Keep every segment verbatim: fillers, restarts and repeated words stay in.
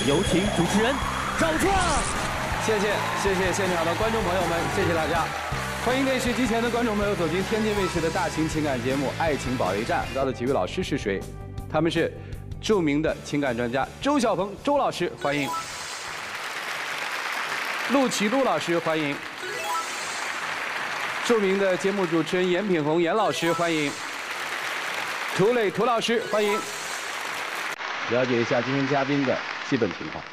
有请主持人赵壮。 谢谢谢谢现场的观众朋友们，谢谢大家。欢迎电视机前的观众朋友走进天津卫视的大型情感节目《爱情保卫战》。到的几位老师是谁？他们是著名的情感专家周小鹏周老师，欢迎；陆启陆老师，欢迎；著名的节目主持人严品宏严老师，欢迎；涂磊涂老师，欢迎。了解一下今天嘉宾的基本情况。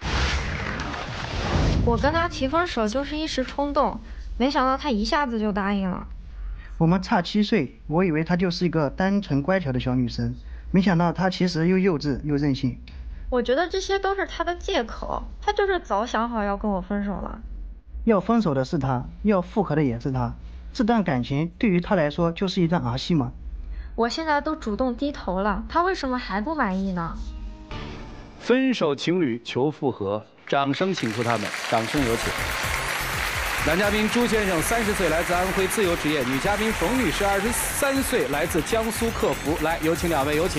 我跟他提分手就是一时冲动，没想到他一下子就答应了。 我们差七岁，我以为她就是一个单纯乖巧的小女生，没想到她其实又幼稚又任性。 我觉得这些都是他的借口，他就是早想好要跟我分手了。 要分手的是他，要复合的也是他，这段感情对于他来说就是一段儿戏嘛。 我现在都主动低头了，他为什么还不满意呢？ 分手情侣求复合，掌声请出他们，掌声有请。男嘉宾朱先生三十岁，来自安徽，自由职业；女嘉宾冯女士二十三岁，来自江苏客服。来，有请两位，有请。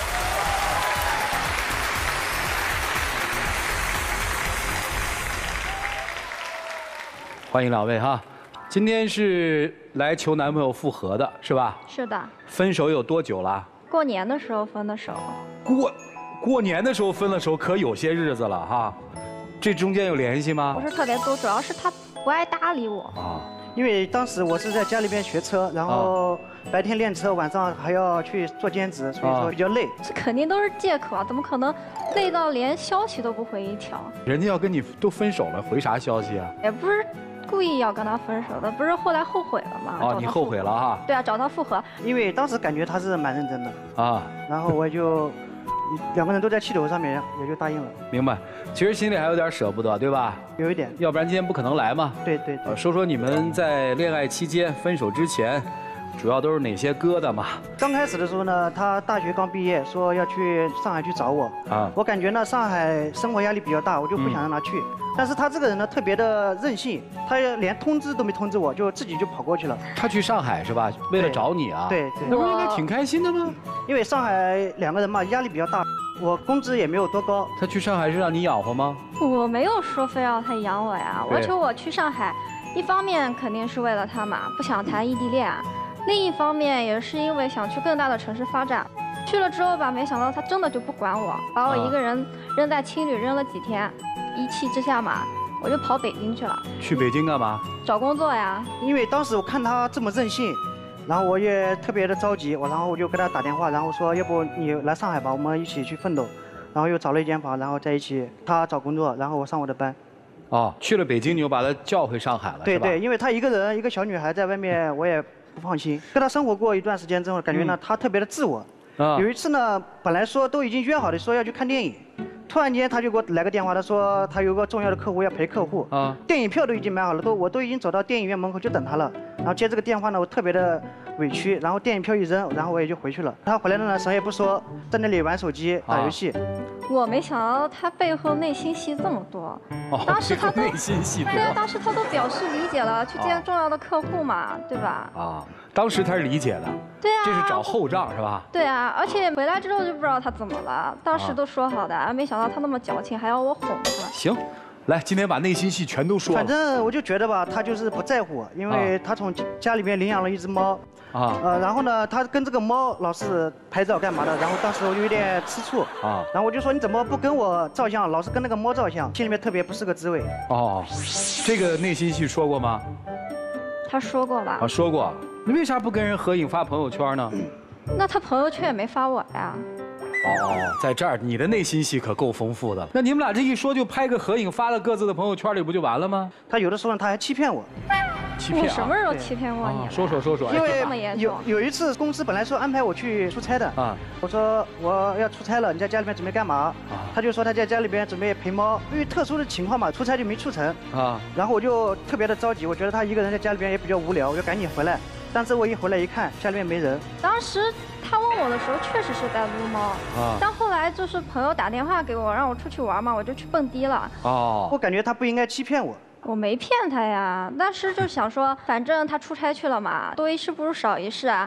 欢迎两位哈，今天是来求男朋友复合的，是吧？ 是的。 分手有多久了？ 过年的时候分的手。 过过年的时候分了手，可有些日子了哈。这中间有联系吗？ 不是特别多，主要是他不爱搭理我。 啊。 因为当时我是在家里边学车，然后白天练车，晚上还要去做兼职，所以说比较累。 这肯定都是借口啊，怎么可能累到连消息都不回一条？ 人家要跟你都分手了，回啥消息啊？ 也不是故意要跟他分手的，不是后来后悔了吗？ 哦，你后悔了哈？ 对啊，找他复合。 因为当时感觉他是蛮认真的啊， 然后我就两个人都在气头上面，也就答应了。 明白，其实心里还有点舍不得，对吧？ 有一点， 要不然今天不可能来嘛。 对对对。 呃，说说你们在恋爱期间、分手之前，主要都是哪些疙瘩嘛？ 刚开始的时候呢，他大学刚毕业，说要去上海去找我。啊。我感觉呢，上海生活压力比较大，我就不想让他去。嗯、但是他这个人呢，特别的任性，他连通知都没通知我，就自己就跑过去了。 他去上海是吧？为了找你啊？ 对对。 那不是应该挺开心的吗？ 因为上海两个人嘛，压力比较大。我工资也没有多高。 他去上海是让你养活吗？ 我没有说非要他养我呀，我求我去上海，一方面肯定是为了他嘛，不想谈异地恋；另一方面也是因为想去更大的城市发展。去了之后吧，没想到他真的就不管我，把我一个人扔在青旅扔了几天，一气之下嘛，我就跑北京去了。 去北京干嘛？ 找工作呀。 因为当时我看他这么任性。然后我也特别的着急，我然后我就给他打电话，然后说要不你来上海吧，我们一起去奋斗。然后又找了一间房，然后在一起，他找工作，然后我上我的班。 哦，去了北京你又把他叫回上海了， 对对，因为他一个人一个小女孩在外面，我也不放心。跟他生活过一段时间之后，感觉呢、嗯、他特别的自我。啊。有一次呢，本来说都已经约好的说要去看电影，突然间他就给我来个电话，他说他有个重要的客户要陪客户。啊。电影票都已经买好了，都我都已经走到电影院门口就等他了。然后接这个电话呢，我特别的委屈，然后电影票一扔，然后我也就回去了。他回来了呢，什么也不说，在那里玩手机、打游戏。 我没想到他背后内心戏这么多。 哦， 当时他都内心戏多。 对啊，当时他都表示理解了，去见重要的客户嘛，对吧？ 啊，当时他是理解的。 对啊。 这是找后账是吧？ 对啊，而且回来之后就不知道他怎么了，当时都说好的，没想到他那么矫情，还要我哄他。 行。来，今天把内心戏全都说了。 反正我就觉得吧，他就是不在乎我，因为他从家里面领养了一只猫，啊，呃，然后呢，他跟这个猫老是拍照干嘛的，然后当时我就有点吃醋，啊，然后我就说你怎么不跟我照相，老是跟那个猫照相，心里面特别不是个滋味。 哦，这个内心戏说过吗？ 他说过吧？ 啊，说过。你为啥不跟人合影发朋友圈呢？ 那他朋友圈也没发我呀。 哦，在这儿你的内心戏可够丰富的了。那你们俩这一说就拍个合影发到各自的朋友圈里不就完了吗？ 他有的时候他还欺骗我。 欺骗、啊？ 我什么时候欺骗过你、啊？ 说说说说。 因为有有一次公司本来说安排我去出差的啊，我说我要出差了，你在家里面准备干嘛？啊，他就说他在家里边准备陪猫，因为特殊的情况嘛，出差就没出成啊。然后我就特别的着急，我觉得他一个人在家里边也比较无聊，我就赶紧回来。但是我一回来一看，家里面没人。 当时他问我的时候，确实是在撸猫啊。但后来就是朋友打电话给我，让我出去玩嘛，我就去蹦迪了。 哦，我感觉他不应该欺骗我。 我没骗他呀，当时就想说，反正他出差去了嘛，多一事不如少一事啊。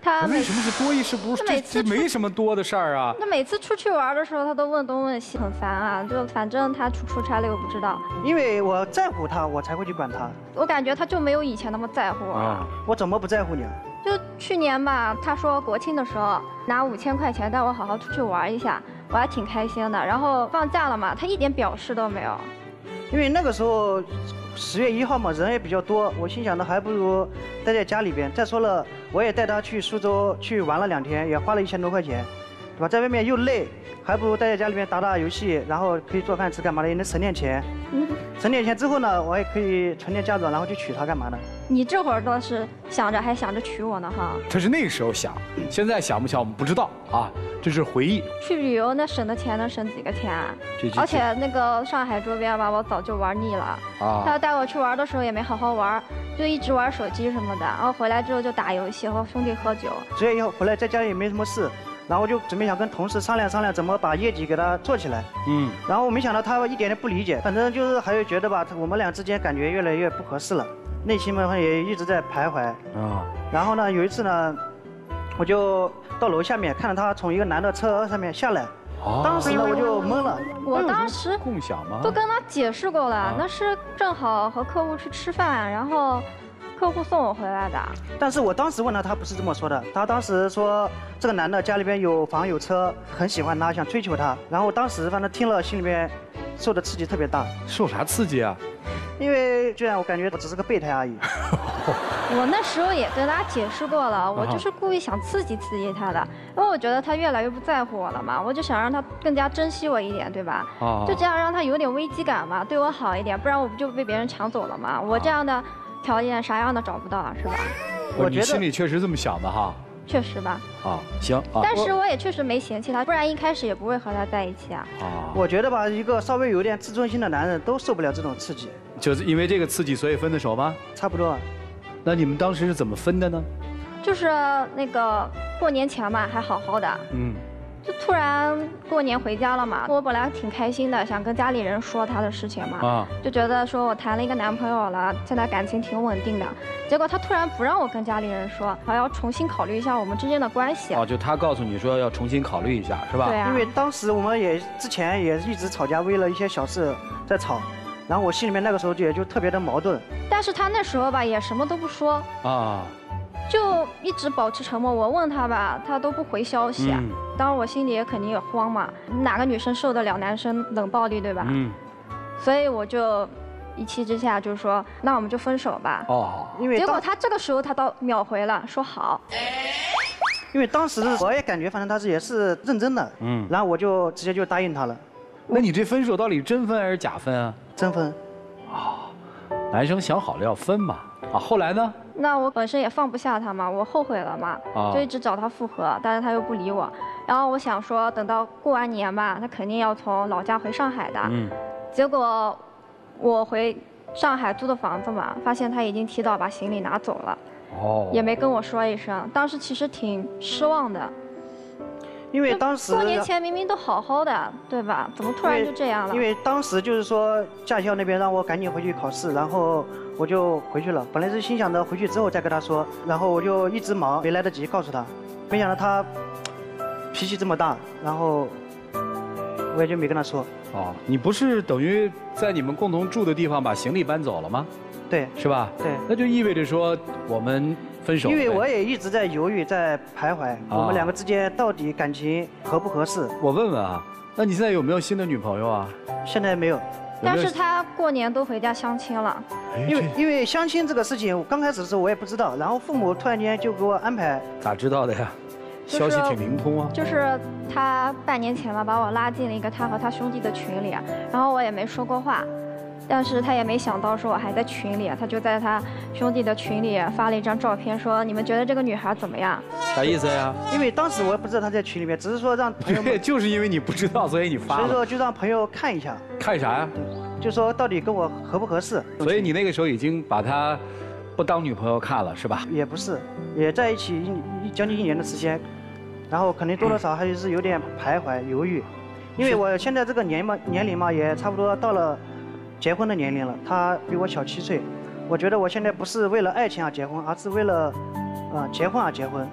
他为什么是多一事不如这这没什么多的事儿啊？ 他每次出去玩的时候，他都问东问西，很烦啊。就反正他出出差了又不知道。 因为我在乎他，我才会去管他。 我感觉他就没有以前那么在乎我。啊、 我怎么不在乎你啊？ 就去年吧，他说国庆的时候拿五千块钱带我好好出去玩一下，我还挺开心的。然后放假了嘛，他一点表示都没有。 因为那个时候十月一号嘛，人也比较多，我心想的还不如待在家里边。再说了，我也带他去苏州去玩了两天，也花了一千多块钱，对吧？在外面又累，还不如待在家里面打打游戏，然后可以做饭吃，干嘛的也能省点钱。嗯，省点钱之后呢，我也可以存点嫁妆，然后去娶她干嘛的。 你这会儿倒是想着还想着娶我呢哈。 他是那个时候想，现在想不想我们不知道啊，这是回忆。 去旅游那省的钱能省几个钱啊？而且那个上海周边吧，我早就玩腻了。啊。他带我去玩的时候也没好好玩，就一直玩手机什么的，然后回来之后就打游戏和兄弟喝酒。十月一号回来在家里也没什么事。然后我就准备想跟同事商量商量怎么把业绩给他做起来，嗯，然后我没想到他一点点不理解，反正就是还是觉得吧，我们俩之间感觉越来越不合适了，内心嘛也一直在徘徊啊。然后呢，有一次呢，我就到楼下面看到他从一个男的车上面下来，当时呢我就懵了。我当时共享吗？ 都跟他解释过了，那是正好和客户去吃饭，然后。客户送我回来的，但是我当时问他，他不是这么说的。他当时说这个男的家里边有房有车，很喜欢他，想追求他。然后当时反正听了心里面受的刺激特别大。 受啥刺激啊？ 因为居然我感觉我只是个备胎而已。我那时候也跟他解释过了，我就是故意想刺激刺激他的，因为我觉得他越来越不在乎我了嘛，我就想让他更加珍惜我一点，对吧？啊。就这样让他有点危机感嘛，对我好一点，不然我不就被别人抢走了嘛？我这样的。条件啥样的找不到啊，是吧？ 我觉得你心里确实这么想的哈。 确实吧。 啊，行啊。 但是我也确实没嫌弃他，不然一开始也不会和他在一起啊。 啊。我觉得吧，一个稍微有点自尊心的男人都受不了这种刺激。 就是因为这个刺激，所以分的手吗？ 差不多。 那你们当时是怎么分的呢？ 就是那个过年前嘛，还好好的。嗯。就突然过年回家了嘛，我本来挺开心的，想跟家里人说他的事情嘛，啊，就觉得说我谈了一个男朋友了，现在感情挺稳定的。结果他突然不让我跟家里人说，还要重新考虑一下我们之间的关系。 哦，就他告诉你说要重新考虑一下，是吧？ 对啊。 因为当时我们也之前也一直吵架，为了一些小事在吵，然后我心里面那个时候就也就特别的矛盾。 但是他那时候吧也什么都不说啊。就一直保持沉默，我问他吧，他都不回消息。嗯、当然我心里也肯定也慌嘛，哪个女生受得了男生冷暴力，对吧？嗯。所以我就一气之下就说，那我们就分手吧。哦。因为结果他这个时候他倒秒回了，说好。 因为当时我也感觉，反正他是也是认真的。嗯。然后我就直接就答应他了。 那你这分手到底真分还是假分啊？ 真分。 啊，男生想好了要分嘛。啊，后来呢？ 那我本身也放不下他嘛，我后悔了嘛，就一直找他复合，但是他又不理我。然后我想说，等到过完年吧，他肯定要从老家回上海的。嗯。结果我回上海租的房子嘛，发现他已经提早把行李拿走了。哦。也没跟我说一声，当时其实挺失望的。 因为当时过年前明明都好好的，对吧？怎么突然就这样了？ 因为当时就是说驾校那边让我赶紧回去考试，然后我就回去了。本来是心想着回去之后再跟他说，然后我就一直忙，没来得及告诉他。没想到他脾气这么大，然后我也就没跟他说。 哦，你不是等于在你们共同住的地方把行李搬走了吗？ 对， 是吧？ 对， 那就意味着说我们分手。 因为我也一直在犹豫，在徘徊，我们两个之间到底感情合不合适？ 我问问啊，那你现在有没有新的女朋友啊？ 现在没有。 但是他过年都回家相亲了。 因为因为相亲这个事情，我刚开始的时候我也不知道，然后父母突然间就给我安排。 咋知道的呀？消息挺灵通啊。 就是他半年前吧，把我拉进了一个他和他兄弟的群里，然后我也没说过话。但是他也没想到说我还在群里，他就在他兄弟的群里发了一张照片，说你们觉得这个女孩怎么样？ 啥意思呀？ 因为当时我也不知道他在群里面，只是说让朋友们。 就是因为你不知道，所以你发了。 所以说就让朋友看一下。 看啥呀？ 就说到底跟我合不合适。 所以你那个时候已经把她不当女朋友看了，是吧？ 也不是，也在一起一将近一年的时间，然后肯定多多少少还是有点徘徊犹豫，因为我现在这个年嘛年龄嘛也差不多到了。结婚的年龄了，他比我小七岁，我觉得我现在不是为了爱情而结婚，而是为了，呃，结婚而结婚，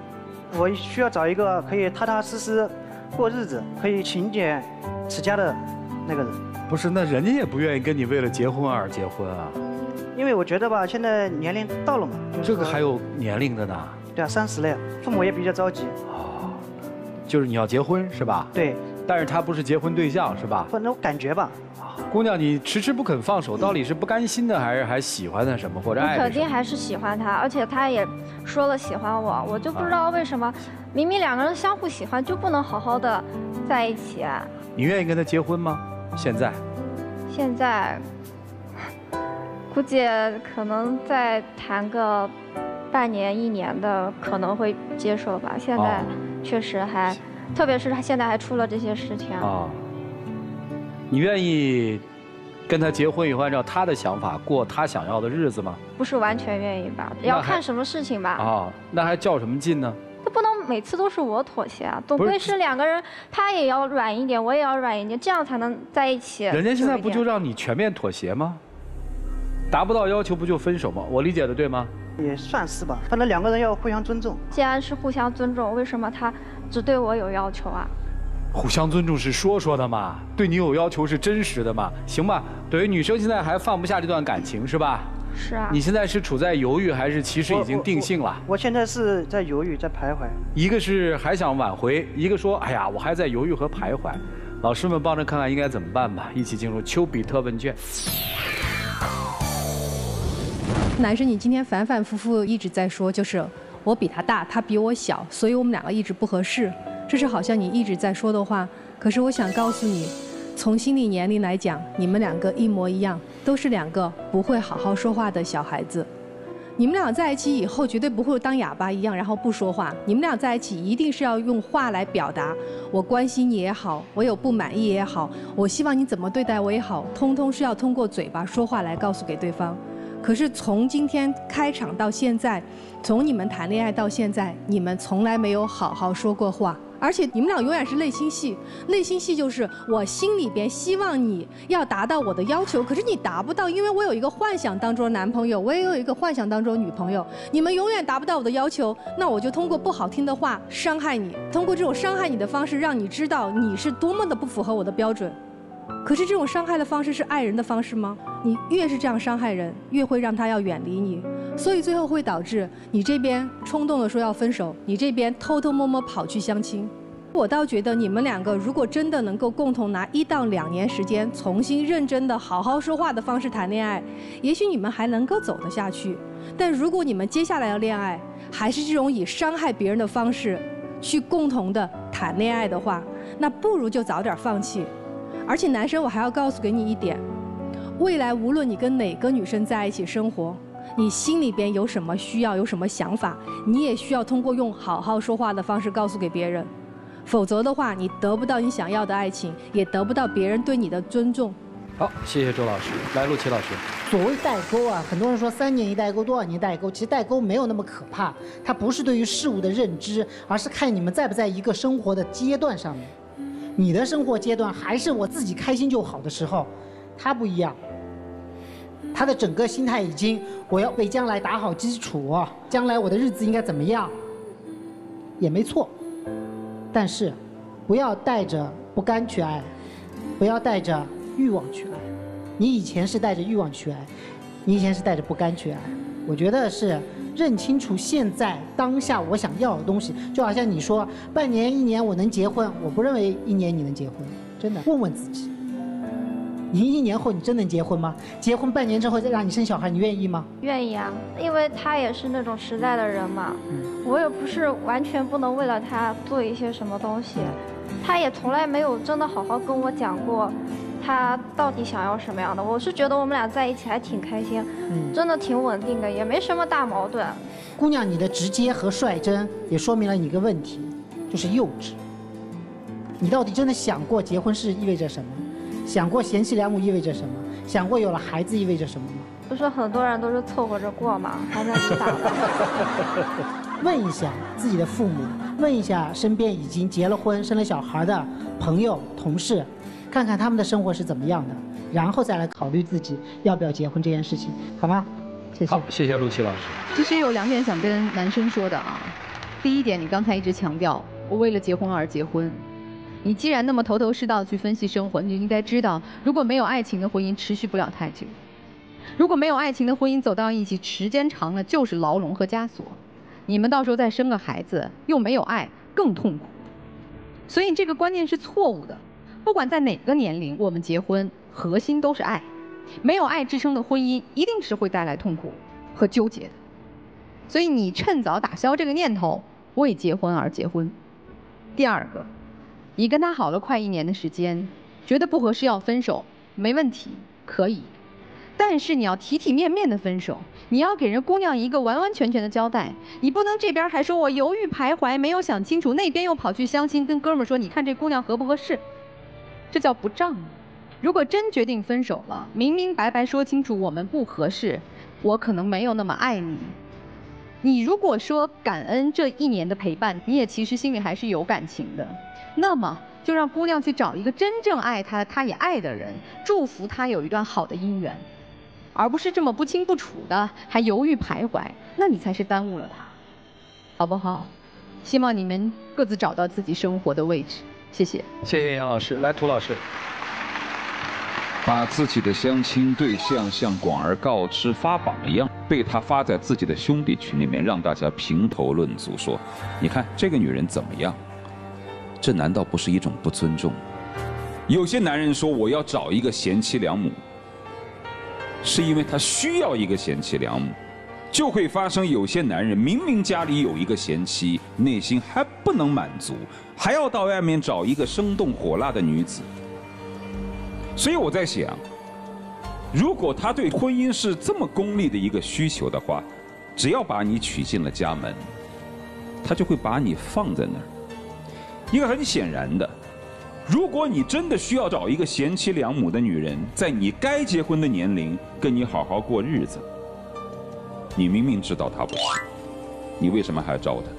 我需要找一个可以踏踏实实过日子、可以勤俭持家的那个人。 不是，那人家也不愿意跟你为了结婚而结婚啊。 因为我觉得吧，现在年龄到了嘛。就是、 这个还有年龄的呢。 对啊，三十了，父母也比较着急。 哦，就是你要结婚是吧？ 对。 但是他不是结婚对象是吧？ 那种感觉吧。 姑娘，你迟迟不肯放手，到底是不甘心的，还是还喜欢他什么，或者爱？ 我肯定还是喜欢他，而且他也说了喜欢我，我就不知道为什么，啊、明明两个人相互喜欢，就不能好好的在一起啊？ 你愿意跟他结婚吗？现在？ 现在，估计可能再谈个半年一年的可能会接受吧。现在确实还，哦、特别是他现在还出了这些事情。 啊。你愿意跟他结婚以后按照他的想法过他想要的日子吗？不是完全愿意吧，要看什么事情吧。 啊，那还较什么劲呢？ 他不能每次都是我妥协啊，总归是两个人，他也要软一点，我也要软一点，这样才能在一起。 人家现在不就让你全面妥协吗？达不到要求不就分手吗？我理解的对吗？ 也算是吧，反正两个人要互相尊重。 既然是互相尊重，为什么他只对我有要求啊？ 互相尊重是说说的嘛，对你有要求是真实的嘛，行吧？对于女生现在还放不下这段感情是吧？ 是啊。 你现在是处在犹豫，还是其实已经定性了？ 我, 我, 我现在是在犹豫，在徘徊。 一个是还想挽回，一个说，哎呀，我还在犹豫和徘徊。老师们帮着看看应该怎么办吧。一起进入丘比特问卷。 男生，你今天反反复复一直在说，就是我比他大，他比我小，所以我们两个一直不合适。这是好像你一直在说的话，可是我想告诉你，从心理年龄来讲，你们两个一模一样，都是两个不会好好说话的小孩子。你们俩在一起以后，绝对不会当哑巴一样，然后不说话。你们俩在一起一定是要用话来表达，我关心你也好，我有不满意也好，我希望你怎么对待我也好，通通是要通过嘴巴说话来告诉给对方。可是从今天开场到现在，从你们谈恋爱到现在，你们从来没有好好说过话。而且你们俩永远是内心戏，内心戏就是我心里边希望你要达到我的要求，可是你达不到，因为我有一个幻想当中的男朋友，我也有一个幻想当中的女朋友，你们永远达不到我的要求，那我就通过不好听的话伤害你，通过这种伤害你的方式让你知道你是多么的不符合我的标准。可是这种伤害的方式是爱人的方式吗？你越是这样伤害人，越会让他要远离你，所以最后会导致你这边冲动的说要分手，你这边偷偷摸摸跑去相亲。我倒觉得你们两个如果真的能够共同拿一到两年时间，重新认真的好好说话的方式谈恋爱，也许你们还能够走得下去。但如果你们接下来的恋爱还是这种以伤害别人的方式去共同的谈恋爱的话，那不如就早点放弃。而且男生，我还要告诉给你一点，未来无论你跟哪个女生在一起生活，你心里边有什么需要，有什么想法，你也需要通过用好好说话的方式告诉给别人，否则的话，你得不到你想要的爱情，也得不到别人对你的尊重。 好，谢谢周老师。来，陆琪老师。 所谓代沟啊，很多人说三年一代沟，多少年代沟，其实代沟没有那么可怕，它不是对于事物的认知，而是看你们在不在一个生活的阶段上面。你的生活阶段还是我自己开心就好的时候，他不一样，他的整个心态已经我要为将来打好基础，将来我的日子应该怎么样，也没错。但是不要带着不甘去爱，不要带着欲望去爱。你以前是带着欲望去爱，你以前是带着不甘去爱。我觉得是认清楚现在当下我想要的东西，就好像你说半年一年我能结婚，我不认为一年你能结婚，真的问问自己，你一年后你真能结婚吗？结婚半年之后再让你生小孩，你愿意吗？ 愿意啊，因为他也是那种实在的人嘛，嗯、我也不是完全不能为了他做一些什么东西，他也从来没有真的好好跟我讲过他到底想要什么样的。我是觉得我们俩在一起还挺开心，嗯、真的挺稳定的，也没什么大矛盾。 姑娘，你的直接和率真也说明了你一个问题，就是幼稚。你到底真的想过结婚是意味着什么？想过贤妻良母意味着什么？想过有了孩子意味着什么吗？ 不是很多人都是凑合着过嘛，还在你打的。 问一下自己的父母，问一下身边已经结了婚、生了小孩的朋友、同事，看看他们的生活是怎么样的，然后再来考虑自己要不要结婚这件事情，好吗？谢谢。 好，谢谢陆琪老师。 其实有两点想跟男生说的啊。 第一点，你刚才一直强调我为了结婚而结婚。你既然那么头头是道去分析生活，你就应该知道，如果没有爱情的婚姻持续不了太久，如果没有爱情的婚姻走到一起，时间长了就是牢笼和枷锁。你们到时候再生个孩子，又没有爱，更痛苦。所以这个观念是错误的。不管在哪个年龄，我们结婚核心都是爱。没有爱支撑的婚姻，一定是会带来痛苦和纠结的。所以你趁早打消这个念头，为结婚而结婚。第二个，你跟他好了快一年的时间，觉得不合适要分手，没问题，可以。但是你要体体面面的分手，你要给人姑娘一个完完全全的交代，你不能这边还说我犹豫徘徊，没有想清楚，那边又跑去相亲，跟哥们儿说你看这姑娘合不合适，这叫不仗义。如果真决定分手了，明明白白说清楚我们不合适，我可能没有那么爱你。你如果说感恩这一年的陪伴，你也其实心里还是有感情的，那么就让姑娘去找一个真正爱她、她也爱的人，祝福她有一段好的姻缘，而不是这么不清不楚的还犹豫徘徊，那你才是耽误了她，好不好？希望你们各自找到自己生活的位置，谢谢。 谢谢杨老师，来涂老师。 把自己的相亲对象像广而告之发榜一样，被他发在自己的兄弟群里面，让大家评头论足，说你看这个女人怎么样？这难道不是一种不尊重？有些男人说我要找一个贤妻良母，是因为他需要一个贤妻良母，就会发生有些男人明明家里有一个贤妻，内心还不能满足，还要到外面找一个生动火辣的女子。所以我在想，如果他对婚姻是这么功利的一个需求的话，只要把你娶进了家门，他就会把你放在那儿。一个很显然的，如果你真的需要找一个贤妻良母的女人，在你该结婚的年龄跟你好好过日子，你明明知道她不是，你为什么还要招她？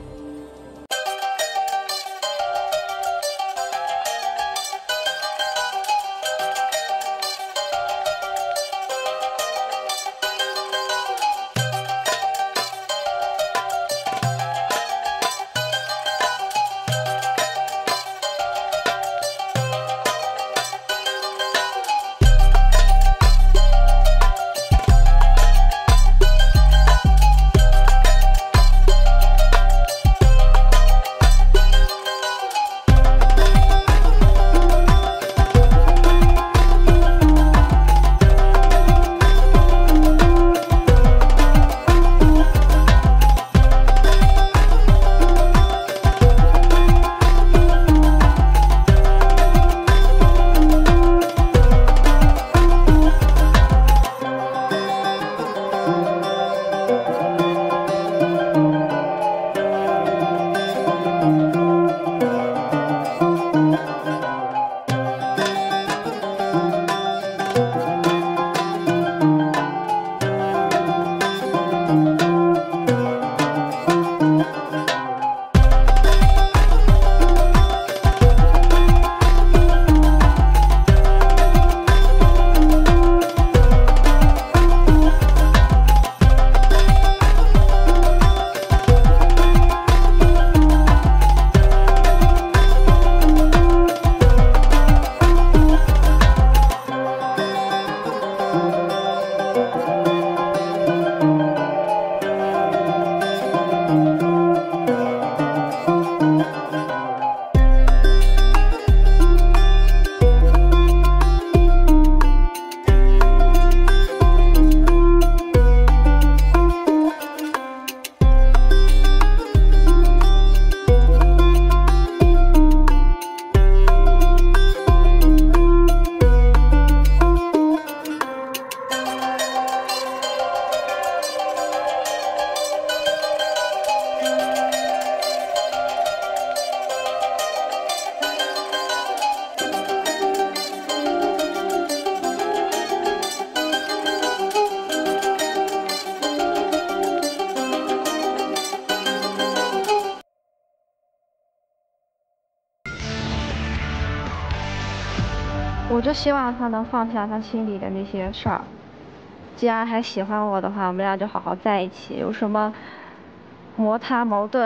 我就希望他能放下他心里的那些事儿。既然还喜欢我的话，我们俩就好好在一起。有什么摩擦矛盾，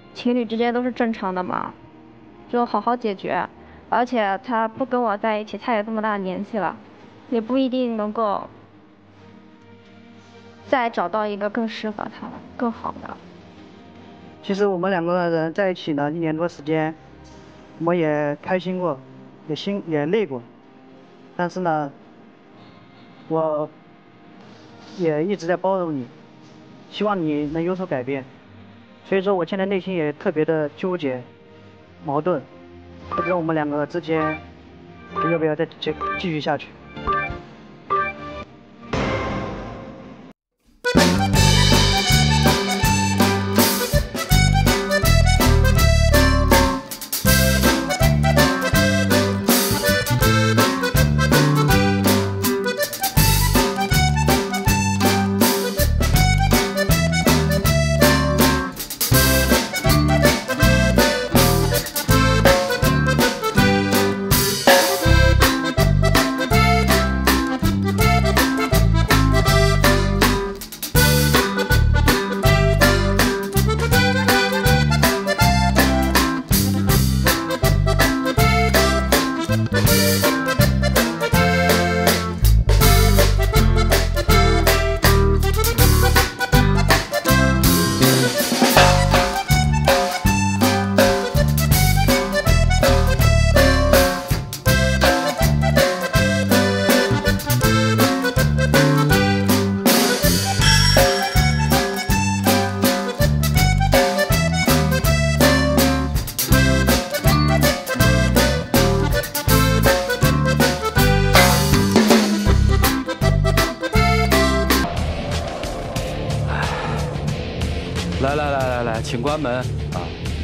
情侣之间都是正常的嘛，就好好解决。而且他不跟我在一起，他也这么大的年纪了，也不一定能够再找到一个更适合他、更好的。 其实我们两个人在一起呢，一年多时间，我也开心过，也心也累过，但是呢，我也一直在包容你，希望你能有所改变。所以说，我现在内心也特别的纠结、矛盾，不知道我们两个之间要不要再继继续下去。 来来来来来，请关门啊！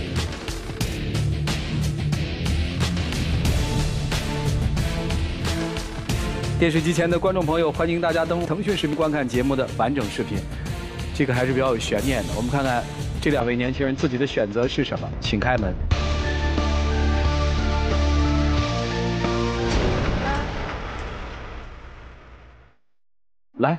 电视机前的观众朋友，欢迎大家登录腾讯视频观看节目的完整视频。这个还是比较有悬念的，我们看看这两位年轻人自己的选择是什么，请开门。来。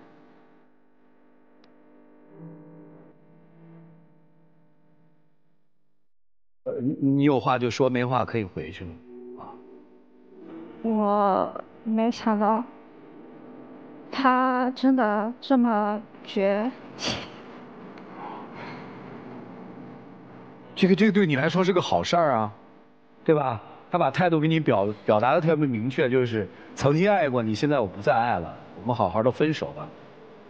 你你有话就说，没话可以回去了。啊， 我没想到他真的这么绝情。 这个这个对你来说是个好事儿啊，对吧？他把态度给你表表达的特别明确，就是曾经爱过你，现在我不再爱了，我们好好的分手吧。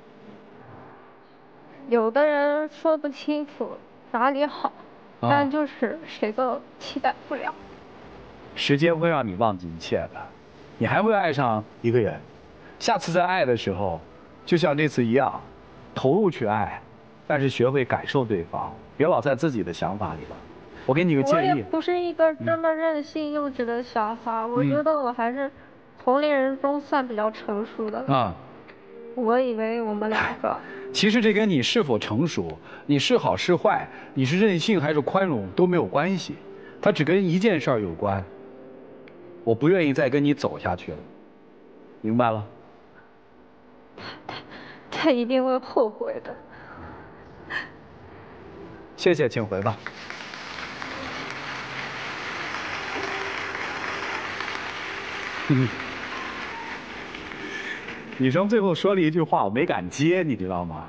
有的人说不清楚哪里好。 但就是谁都替代不了。 时间会让你忘记一切的，你还会爱上一个人。下次在爱的时候，就像这次一样，投入去爱，但是学会感受对方，别老在自己的想法里了。我给你个建议。 我也不是一个这么任性幼稚的想法，嗯、我觉得我还是同龄人中算比较成熟的。啊。我以为我们两个。 其实这跟你是否成熟、你是好是坏、你是任性还是宽容都没有关系，它只跟一件事儿有关。我不愿意再跟你走下去了，明白了？ 他他一定会后悔的。 谢谢，请回吧。嗯。 女生最后说了一句话，我没敢接，你知道吗？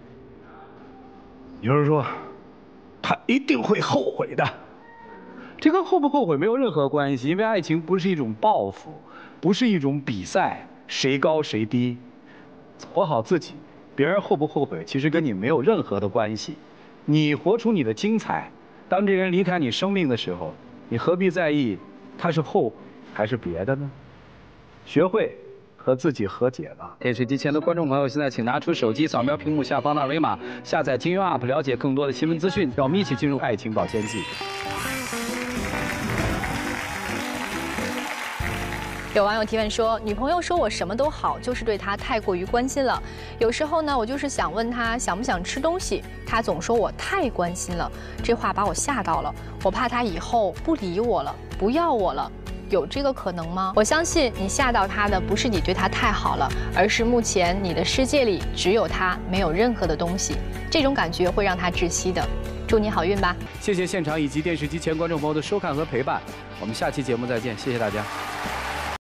也就是说，她一定会后悔的。这跟后不后悔没有任何关系，因为爱情不是一种报复，不是一种比赛，谁高谁低。活好自己，别人后不后悔，其实跟你没有任何的关系。你活出你的精彩，当这个人离开你生命的时候，你何必在意他是后悔还是别的呢？学会。 和自己和解吧。电视机前的观众朋友，现在请拿出手机，扫描屏幕下方的二维码，下载金庸 A P P， 了解更多的新闻资讯。让我们一起进入爱情保鲜剂。 有网友提问说，女朋友说我什么都好，就是对她太过于关心了。有时候呢，我就是想问她想不想吃东西，她总说我太关心了，这话把我吓到了。我怕她以后不理我了，不要我了。 有这个可能吗？我相信你吓到他的不是你对他太好了，而是目前你的世界里只有他，没有任何的东西，这种感觉会让他窒息的。 祝你好运吧。 谢谢现场以及电视机前观众朋友的收看和陪伴，我们下期节目再见，谢谢大家。